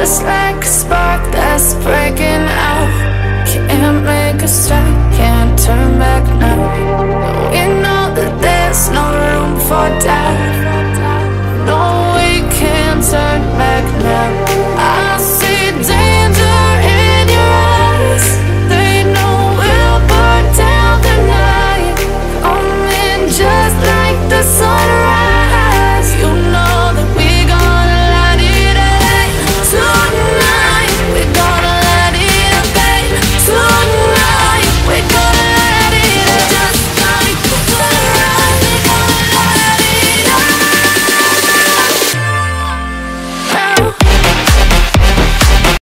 just like a spark that's breaking out. Can't make a stop, can't turn back now. We know that there's no room for doubt.